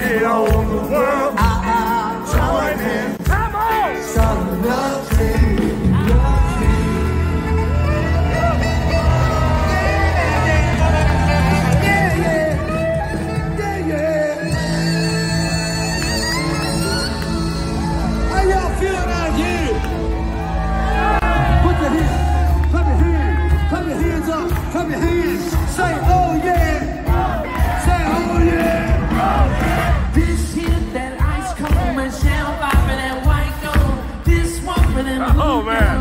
it on the world. Join in. Come on. Some nothing. Clap your hands, say oh yeah, say oh yeah. This here, that ice cold, Michelle, vibe, and that white gold. This one for them. Oh man.